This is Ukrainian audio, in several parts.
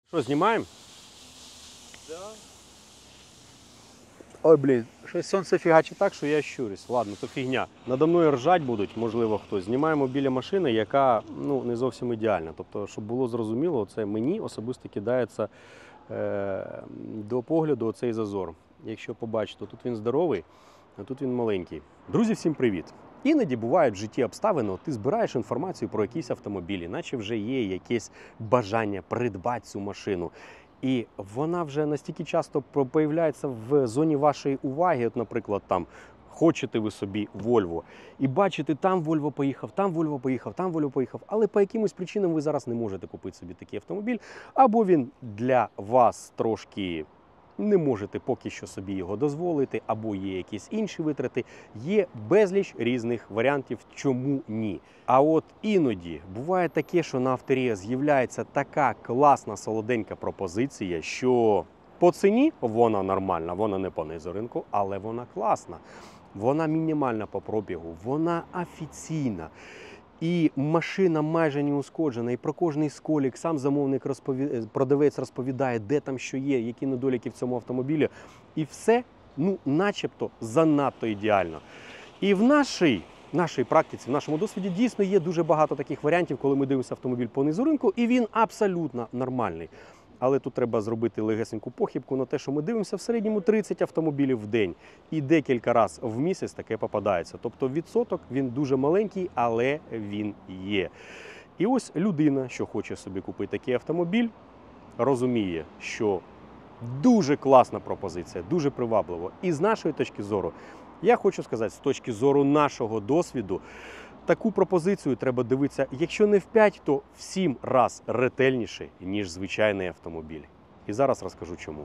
Що, знімаємо? Да. Ой, блін, щось сонце фігачить так, що я щурюсь. Ладно, то фігня. Надо мною ржать будуть, можливо, хтось. Знімаємо біля машини, яка не зовсім ідеальна. Тобто, щоб було зрозуміло, це мені особисто кидається до погляду оцей зазор. Якщо побачите, тут він здоровий, а тут він маленький. Друзі, всім привіт! Іноді бувають в житті обставини, ти збираєш інформацію про якісь автомобілі, наче вже є якесь бажання придбати цю машину. І вона вже настільки часто появляється в зоні вашої уваги, от, наприклад, там, хочете ви собі Volvo, і бачите, там Volvo поїхав, там Volvo поїхав, там Volvo поїхав, але по якимось причинам ви зараз не можете купити собі такий автомобіль, або він для вас трошки не можете поки що собі його дозволити, або є якісь інші витрати, є безліч різних варіантів, чому ні. А от іноді буває таке, що на Авторія з'являється така класна солоденька пропозиція, що по ціні вона нормальна, вона не по низу ринку, але вона класна. Вона мінімальна по пробігу, вона офіційна. І машина майже не ушкоджена, і про кожний сколік сам замовник продавець розповідає, де там що є, які недоліки в цьому автомобілі. І все, начебто, занадто ідеально. І в нашій практиці, в нашому досвіді дійсно є дуже багато таких варіантів, коли ми дивимося автомобіль по низу ринку, і він абсолютно нормальний. Але тут треба зробити легесеньку похибку на те, що ми дивимося в середньому 30 автомобілів в день. І декілька разів в місяць таке попадається. Тобто відсоток, він дуже маленький, але він є. І ось людина, що хоче собі купити такий автомобіль, розуміє, що дуже класна пропозиція, дуже привабливо. І з нашої точки зору, я хочу сказати, з точки зору нашого досвіду, таку пропозицію треба дивитися, якщо не в 5, то в 7 разів ретельніше, ніж звичайний автомобіль. І зараз розкажу чому.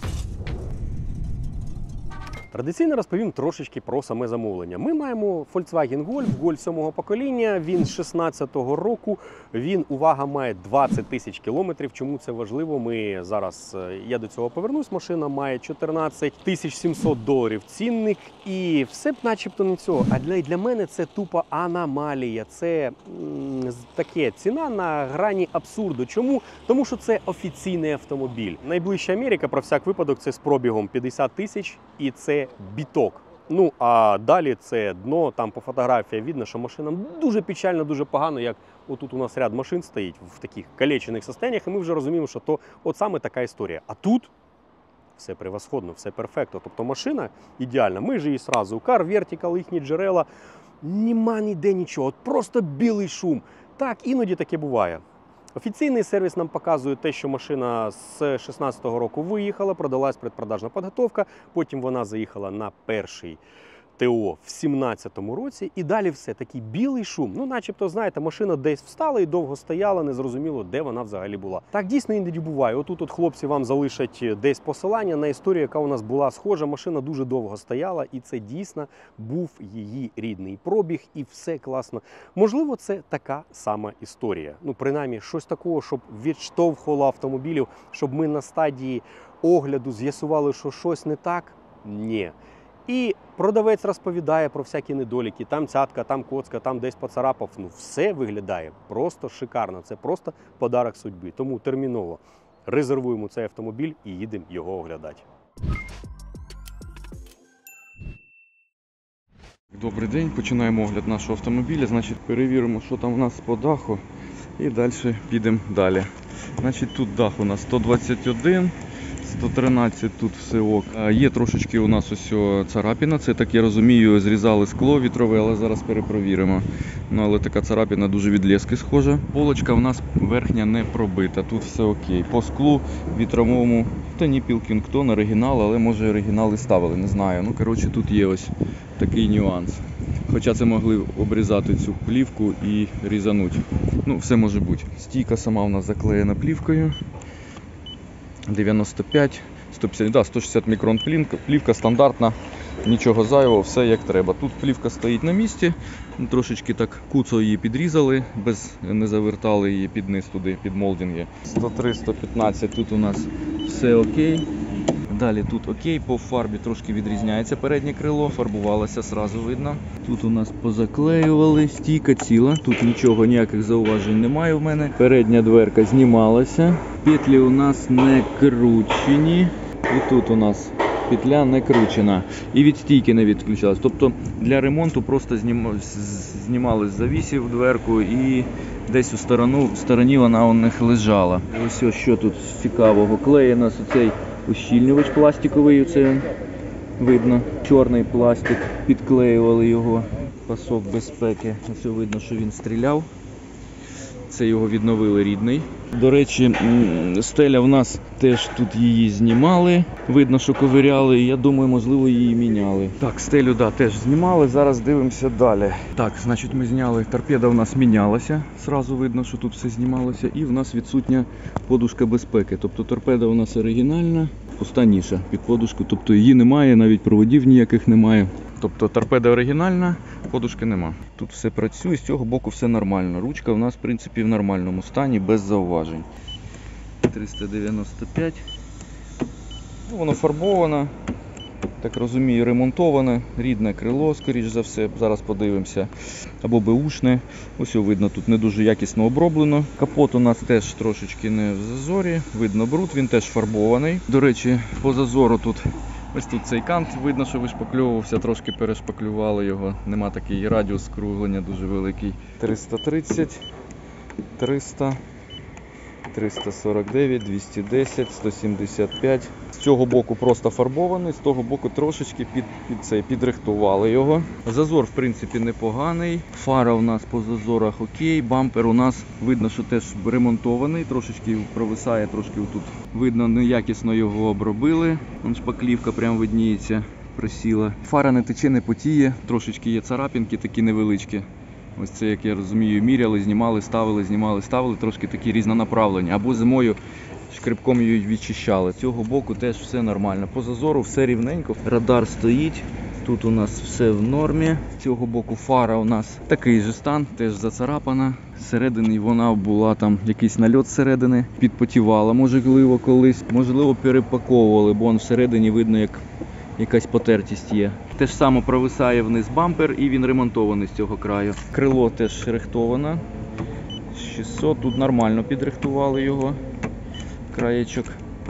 Традиційно розповім трошечки про саме замовлення. Ми маємо Volkswagen Golf 7-го покоління, він з 16-го року, він, увага, має 20 тисяч кілометрів. Чому це важливо? Я до цього повернусь, машина має 14 700 доларів цінник, і все б начебто не цього. А для мене це тупо аномалія, це таке ціна на грані абсурду. Чому? Тому що це офіційний автомобіль. Найближча Америка, про всяк випадок, це з пробігом 50 тисяч, і це біток. А далі це дно, там по фотографії видно, що машина дуже печально, дуже погано, як отут у нас ряд машин стоїть в таких калечених станах, і ми вже розуміємо, що то от саме така історія. А тут все превосходно, все перфектно. Тобто машина ідеальна. Ми ж її сразу, Car Vertical, їхні джерела, нема ніде нічого, от просто білий шум. Так, іноді таке буває. Офіційний сервіс нам показує те, що машина з 16-го року виїхала, продалась предпродажна підготовка, потім вона заїхала на перший ТО в 17-му році, і далі все, такий білий шум. Начебто, знаєте, машина десь встала і довго стояла, незрозуміло, де вона взагалі була. Так дійсно іноді буває. Отут хлопці вам залишать десь посилання на історію, яка у нас була схожа. Машина дуже довго стояла, і це дійсно був її рідний пробіг, і все класно. Можливо, це така сама історія. Принаймні, щось такого, щоб відштовхувало автомобілів, щоб ми на стадії огляду з'ясували, що щось не так? Ні. І продавець розповідає про всякі недоліки, там цятка, там коцка, там десь поцарапав. Все виглядає просто шикарно, це просто подарок судьби. Тому терміново резервуємо цей автомобіль і їдемо його оглядати. Добрий день, починаємо огляд нашого автомобіля. Перевіримо, що там у нас по даху, і далі підемо далі. Тут дах у нас 121. 113 тут все ок. Є трошечки у нас ось царапіна, це, так я розумію, зрізали скло вітрове, але зараз перепровіримо. Але така царапіна дуже від лески схожа. Полочка у нас верхня не пробита, тут все окей. По склу вітровому, та ні Pilkington, оригінал, але може оригінали ставили, не знаю. Тут є ось такий нюанс. Хоча це могли обрізати цю плівку і різануть. Все може бути. Стійка сама у нас заклеєна плівкою. 95, 150, 160 мікрон плівка стандартна, нічого зайвого, все як треба. Тут плівка стоїть на місці, трошечки так куцо її підрізали, не завертали її під низ туди, під молдинги. 103, 115, тут у нас все окей. Далі тут окей, по фарбі трошки відрізняється переднє крило, фарбувалося, сразу видно. Тут у нас позаклеювали, стійка ціла, тут нічого, ніяких зауважень немає в мене. Передня дверка знімалася, петлі у нас не кручені. І тут у нас петля не кручена. І від стійки не відключалась. Тобто для ремонту просто знімали з завісів дверку і десь у стороні вона у них лежала. Ось що тут цікавого. Клеє у нас оцей ущільнювач пластиковий, оце видно. Чорний пластик, підклеювали його, пасок безпеки. Ось видно, що він стріляв. Це його відновили рідний. До речі, стеля в нас теж тут її знімали. Видно, що ковиряли, і я думаю, можливо, її міняли. Так, стелю, да, теж знімали. Зараз дивимося далі. Так, значить, ми зняли. Торпеда у нас мінялася. Сразу видно, що тут все знімалося. І в нас відсутня подушка безпеки. Тобто торпеда у нас оригінальна, пуста ніша під подушку. Тобто її немає, навіть проводів ніяких немає. Тобто торпеда оригінальна, подушки нема. Тут все працює, з цього боку все нормально. Ручка у нас, в принципі, в нормальному стані, без зауважень. 395. Ну, воно фарбовано, так розумію, ремонтоване. Рідне крило, скоріш за все. Зараз подивимося. Або беушне. Ось видно, тут не дуже якісно оброблено. Капот у нас теж трошечки не в зазорі. Видно бруд, він теж фарбований. До речі, по зазору тут ось тут цей кант, видно, що вишпакльовувався, трошки перешпаклювали його. Нема такий радіус скруглення дуже великий. 330, 300, 349, 210, 175. З цього боку просто фарбований, з того боку трошечки підрихтували його. Зазор, в принципі, непоганий. Фара у нас по зазорах окей. Бампер у нас видно, що теж ремонтований. Трошечки провисає, трошки тут видно, неякісно його обробили. Вон шпаклівка прям видніється, просіла. Фара не тече, не потіє. Трошечки є царапінки такі невеличкі. Ось це, як я розумію, міряли, знімали, ставили, знімали, ставили. Трошки такі різнонаправлені. Або зимою шкребком її відчищали. З цього боку теж все нормально. По зазору все рівненько. Радар стоїть. Тут у нас все в нормі. З цього боку фара у нас такий же стан, теж зацарапана. Зсередини вона була там якийсь нальот зсередини. Підпотівала, можливо, колись. Можливо, перепаковували, бо всередині видно, як якась потертість є. Те ж саме провисає вниз бампер і він ремонтований з цього краю. Крило теж рихтоване. 600, тут нормально підрихтували його. Краєчок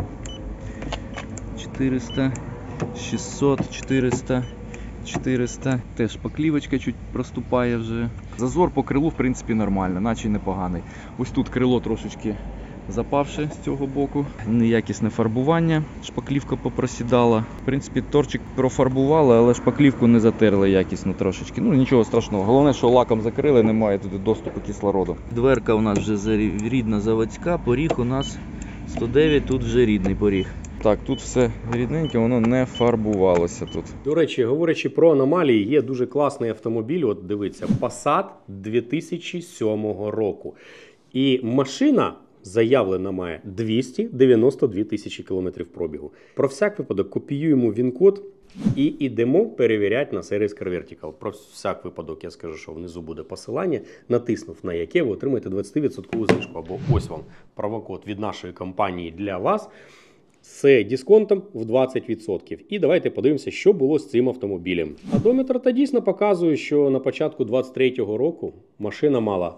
400, 600, 400, 400. Теж поклівочка чуть проступає вже. Зазор по крилу, в принципі, нормально, наче непоганий. Ось тут крило трошечки запавши з цього боку. Неякісне фарбування. Шпаклівка попросідала. В принципі, торчик профарбували, але шпаклівку не затерли якісно трошечки. Ну, нічого страшного. Головне, що лаком закрили, немає туди доступу кислороду. Дверка у нас вже рідна заводська, поріг у нас 109, тут вже рідний поріг. Так, тут все рідненьке, воно не фарбувалося тут. До речі, говорячи про аномалії, є дуже класний автомобіль, от дивіться, Passat 2007 року. І машина заявлена має 292 тисячі кілометрів пробігу. Про всяк випадок копіюємо він-код і йдемо перевіряти на сервіс Car Vertical. Про всяк випадок я скажу, що внизу буде посилання, натиснув на яке ви отримаєте 20% знижку. Або ось вам промокод від нашої компанії для вас з дисконтом в 20%. І давайте подивимося, що було з цим автомобілем. Одометр та дійсно показує, що на початку 2023 року машина мала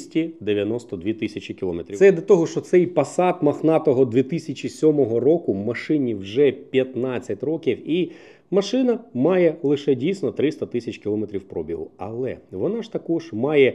292 тисячі кілометрів. Це до того, що цей Passat мохнатого 2007 року машині вже 15 років і машина має лише дійсно 300 тисяч кілометрів пробігу. Але вона ж також має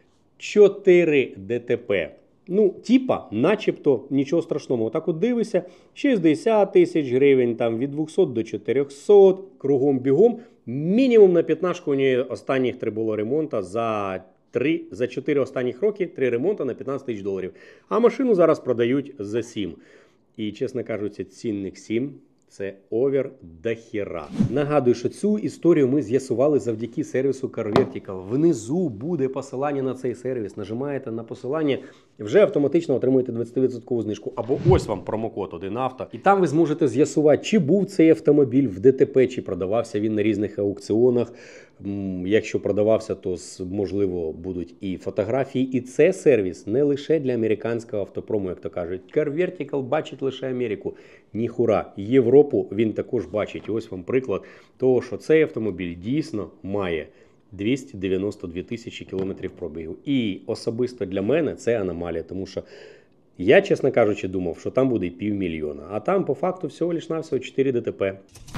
4 ДТП. Ну, типа, начебто, нічого страшного. Отак от дивишся, 60 тисяч гривень, там від 200 до 400, кругом-бігом. Мінімум на 15 у неї останніх 3 було ремонту за 4 останніх роки, 3 ремонти на 15 тисяч доларів. А машину зараз продають за 7. І, чесно кажучи, цінник 7. Це овер до хіра. Нагадую, що цю історію ми з'ясували завдяки сервісу Car Vertical. Внизу буде посилання на цей сервіс. Нажимаєте на посилання, вже автоматично отримуєте 20% знижку. Або ось вам промокод 1авто. І там ви зможете з'ясувати, чи був цей автомобіль в ДТП, чи продавався він на різних аукціонах. Якщо продавався, то можливо будуть і фотографії. І це сервіс не лише для американського автопрому, як то кажуть. Car Vertical бачить лише Америку. Ніхура. Європу він також бачить. І ось вам приклад того, що цей автомобіль дійсно має 292 тисячі кілометрів пробігу. І особисто для мене це аномалія, тому що я, чесно кажучи, думав, що там буде 500 000. А там по факту всього лиш навсього 4 ДТП.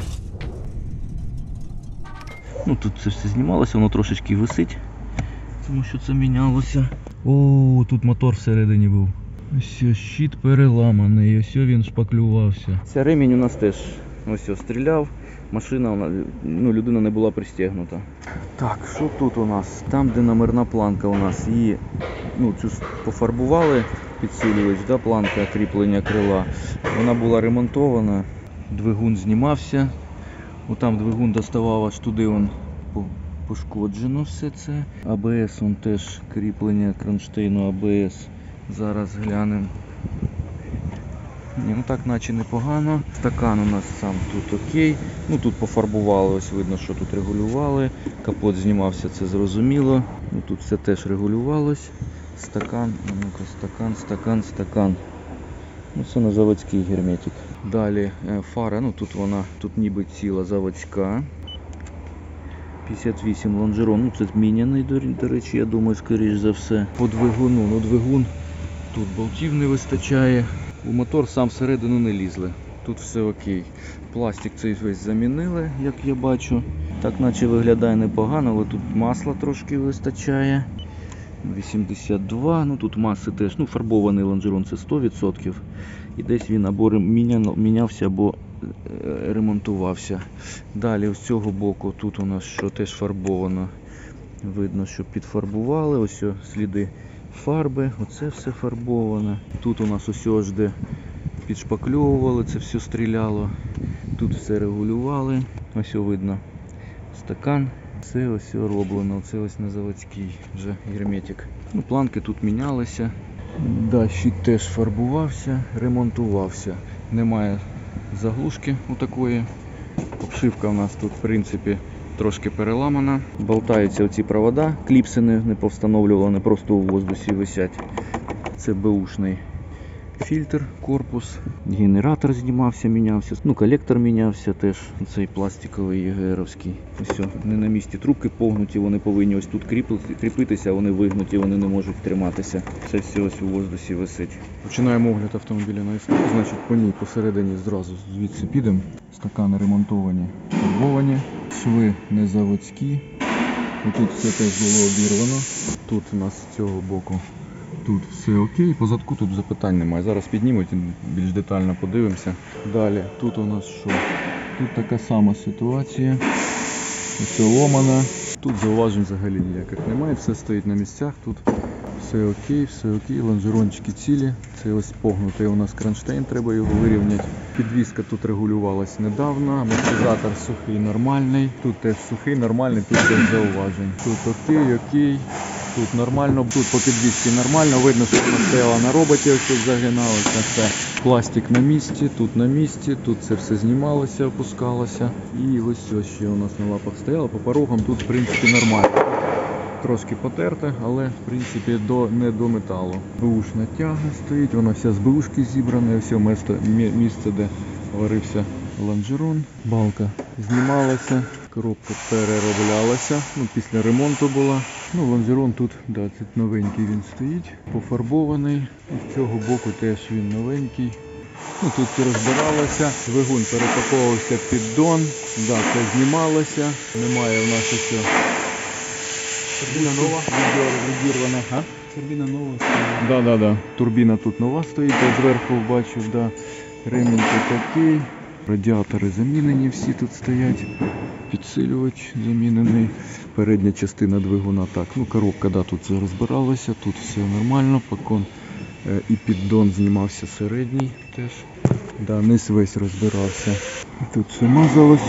Ну тут це все знімалося, воно трошечки висить, тому що це мінялося. О, тут мотор всередині був. Ось щит переламаний, ось він шпаклювався. Ця ремінь у нас теж ось стріляв, машина, людина не була пристегнута. Так, що тут у нас? Там, де номерна планка у нас, її цю пофарбували, підсилювач, да, планка кріплення крила. Вона була ремонтована, двигун знімався. Отам двигун доставав аж туди, пошкоджено все це. АБС, теж кріплення кронштейну АБС. Зараз глянемо. Так наче непогано. Стакан у нас сам тут окей. Тут пофарбували, ось видно, що тут регулювали. Капот знімався, це зрозуміло. Тут все теж регулювалось. Стакан, стакан. Це на заводський герметик. Далі фара, тут ніби ціла заводська. 58 лонжерон, це зміняний, до речі, я думаю, скоріш за все. По двигуну, двигун, тут болтів не вистачає. У мотор сам всередину не лізли. Тут все окей. Пластик цей весь замінили, як я бачу. Так наче виглядає непогано, але тут масла трошки вистачає. 82, тут маси теж, фарбований лонжерон це 100%. І десь він або мінявся, або ремонтувався. Далі з цього боку тут у нас що теж фарбовано. Видно, що підфарбували, ось сліди фарби, оце все фарбоване. Тут у нас ось де підшпакльовували, це все стріляло. Тут все регулювали, ось видно стакан. Це ось роблено, це ось на заводський вже герметик. Планки тут мінялися. Щит теж фарбувався, ремонтувався. Немає заглушки такої. Обшивка у нас тут, в принципі, трошки переламана. Болтаються оці провода, кліпси не повстановлювали, вони просто у воздусі висять. Це беушний фільтр, корпус, генератор знімався, мінявся, колектор мінявся теж, цей пластиковий ЄГРовський. Ось, не на місці трубки погнуті, вони повинні ось тут кріпитися, а вони вигнуті, вони не можуть триматися. Це все ось у воздусі висить. Починаємо огляд автомобіля на СТО, значить по ній посередині зразу звідси підемо. Стакани ремонтовані, фарбовані, шви не заводські. Тут все теж було обірвано. Тут у нас з цього боку. Тут все окей, по задку тут запитань немає. Зараз піднімуть і більш детально подивимося. Далі, тут у нас що? Тут така сама ситуація. Все ломано. Тут зауважень взагалі ніяких немає, все стоїть на місцях. Тут все окей, лонжерончики цілі. Це ось погнутий у нас кронштейн, треба його вирівняти. Підвізка тут регулювалась недавно, амортизатор сухий, нормальний. Тут теж сухий, нормальний, тут без зауважень. Тут окей. Тут нормально, тут по підвісці нормально, видно, що вона стояла на роботі, ось загиналося все. Пластик на місці, тут це все знімалося, опускалося. І ось ще у нас на лапах стояло, по порогам тут в принципі нормально. Трошки потерте, але в принципі не до металу. Бушна тяга стоїть, вона вся з бушки зібрана, все місце, де варився лонжерон. Балка знімалася, коробка перероблялася, після ремонту була. Лонжерон тут, тут новенький він стоїть, пофарбований. З цього боку теж він новенький. Тут все розбиралося, двигун перепаковувався в піддон, це знімалося, немає в нас усе. Турбіна нова. Відірвана. Турбіна нова. Да. Турбіна тут нова стоїть, я зверху бачу, ремінь тут окей. Радіатори замінені, всі тут стоять. Підсилювач замінений. Передня частина двигуна так. Коробка, тут все розбиралося, тут все нормально. Покон і піддон знімався середній теж. Низ весь розбирався. Тут все мазалось.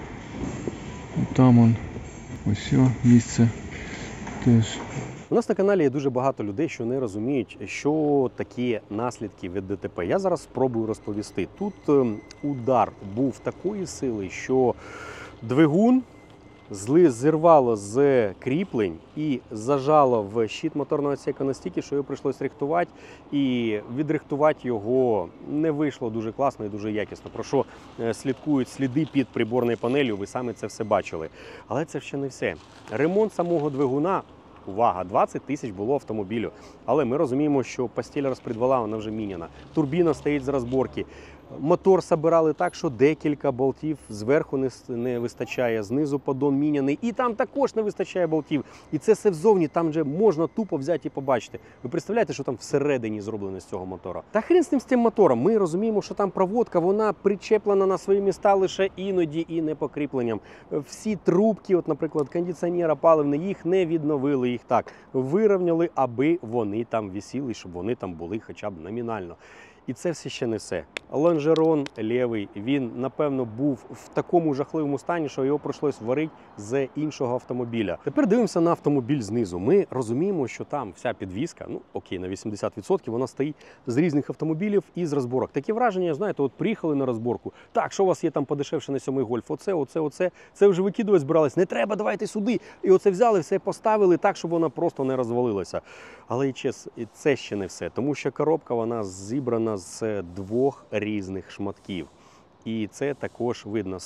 Там ось місце теж. У нас на каналі є дуже багато людей, що не розуміють, що такі наслідки від ДТП. Я зараз спробую розповісти. Тут удар був такої сили, що двигун зірвало з кріплень і зажало в щит моторного відсіку настільки, що його прийшлось рихтувати, і відрихтувати його не вийшло дуже класно і дуже якісно. Про що слідкують сліди під приборною панелью, ви самі це все бачили. Але це ще не все. Ремонт самого двигуна, увага, 20 тисяч було автомобілю. Але ми розуміємо, що постіль розпредвала, вона вже міняна. Турбіна стоїть з розборки. Мотор собирали так, що декілька болтів зверху не вистачає, знизу поддон міняний, і там також не вистачає болтів. І це все взовні, там же можна тупо взяти і побачити. Ви представляєте, що там всередині зроблено з цього мотора? Та хрен з тим мотором. Ми розуміємо, що там проводка, вона причеплена на свої міста лише іноді і не покріпленням. Всі трубки, от, наприклад, кондиціонера паливний, їх не відновили, їх так вирівняли, аби вони там висіли, щоб вони там були хоча б номінально. І це все ще не все. Лонжерон лівий, він, напевно, був в такому жахливому стані, що його прийшлось варити з іншого автомобіля. Тепер дивимося на автомобіль знизу. Ми розуміємо, що там вся підвізка, ну окей, на 80%, вона стоїть з різних автомобілів і з розборок. Таке враження, знаєте, от приїхали на розборку. Так, що у вас є там подешевше на 7-й Гольф? Оце. Це вже викидувати збирались. Не треба, давайте сюди. І оце взяли, все поставили так, щоб вона просто не розвалилася. Але і це ще не все, тому що коробка, вона зібрана з двох різних шматків. І це також видно.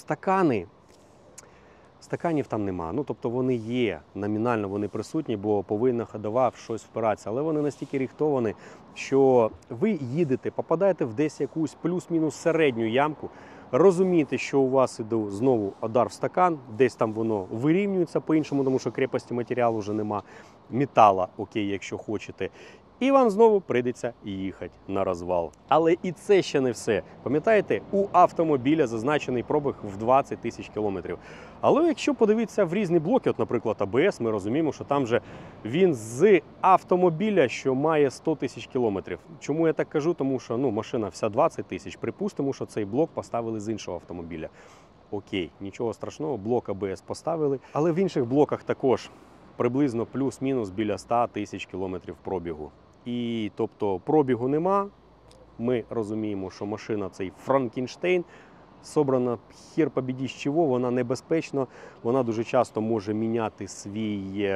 Стаканів там нема. Ну, тобто вони є, номінально вони присутні, бо повинна ходова в щось впиратися. Але вони настільки рихтовані, що ви їдете, попадаєте в десь якусь плюс-мінус середню ямку, розумієте, що у вас іде знову удар в стакан, десь там воно вирівнюється по-іншому, тому що крепості матеріалу вже нема, метала, окей, якщо хочете. І вам знову прийдеться їхати на розвал. Але і це ще не все. Пам'ятаєте, у автомобіля зазначений пробіг в 20 тисяч кілометрів. Але якщо подивитися в різні блоки, от, наприклад, АБС, ми розуміємо, що там же він з автомобіля, що має 100 тисяч кілометрів. Чому я так кажу? Тому що машина вся 20 тисяч. Припустимо, що цей блок поставили з іншого автомобіля. Окей, нічого страшного, блок АБС поставили. Але в інших блоках також приблизно плюс-мінус біля 100 тисяч кілометрів пробігу. І тобто пробігу нема, ми розуміємо, що машина цей Франкенштейн, собрана хір побіді з чого, вона небезпечна, вона дуже часто може міняти свій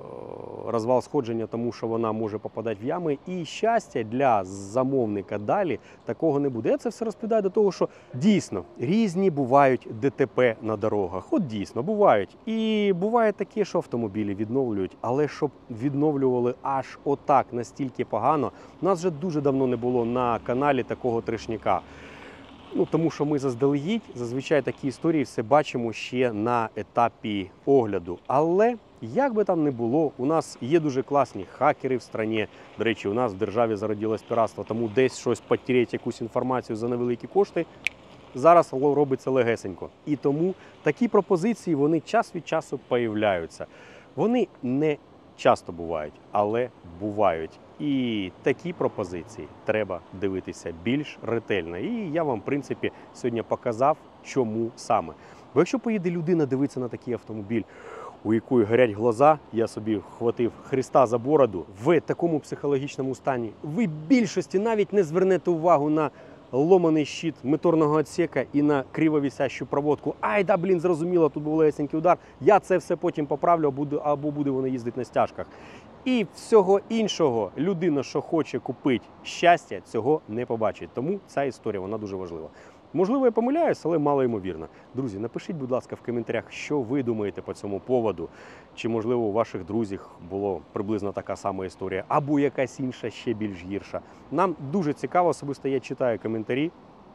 розвал сходження, тому що вона може попадати в ями. І щастя для замовника далі такого не буде. Я це все розповідаю до того, що дійсно різні бувають ДТП на дорогах. От дійсно бувають. І буває таке, що автомобілі відновлюють, але щоб відновлювали аж отак настільки погано, у нас вже дуже давно не було на каналі такого трешняка. Тому що ми зазвичай такі історії все бачимо ще на етапі огляду. Але, як би там не було, у нас є дуже класні хакери в країні. До речі, у нас в державі зародилось піратство, тому десь щось потеряти, якусь інформацію за невеликі кошти, зараз робиться легесенько. І тому такі пропозиції, вони час від часу появляються. Вони не часто бувають, але бувають. І такі пропозиції треба дивитися більш ретельно. І я вам, в принципі, сьогодні показав, чому саме. Бо якщо поїде людина дивитися на такий автомобіль, у якої горять глаза, я собі хватив Христа за бороду, в такому психологічному стані, ви більшості навіть не звернете увагу на ломаний щит моторного відсіка і на кривовісящу проводку. Ай, да, зрозуміло, тут був легесенький удар, я це все потім поправлю, або буде вона їздити на стяжках. І всього іншого людина, що хоче купити щастя, цього не побачить. Тому ця історія, вона дуже важлива. Можливо, я помиляюсь, але мало ймовірно. Друзі, напишіть, будь ласка, в коментарях, що ви думаєте по цьому поводу. Чи, можливо, у ваших друзів була приблизно така сама історія, або якась інша, ще більш гірша. Нам дуже цікаво, особисто я читаю коментарі.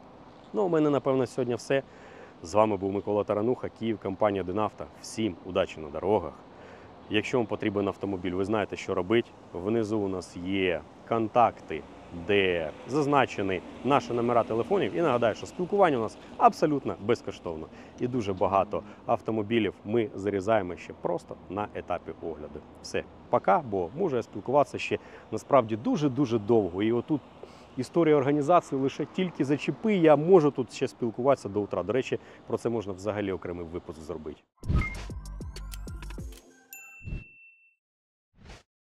У мене, напевно, сьогодні все. З вами був Микола Тарануха, Київ, компанія Динавто. Всім удачі на дорогах. Якщо вам потрібен автомобіль, ви знаєте, що робити. Внизу у нас є контакти, де зазначені наші номера телефонів. І нагадаю, що спілкування у нас абсолютно безкоштовно. І дуже багато автомобілів ми зарізаємо ще просто на етапі огляду. Все, пока, бо можу я спілкуватися ще насправді дуже-дуже довго. І отут історія організації лише тільки зачепи, я можу тут ще спілкуватися до утра. До речі, про це можна взагалі окремий випуск зробити.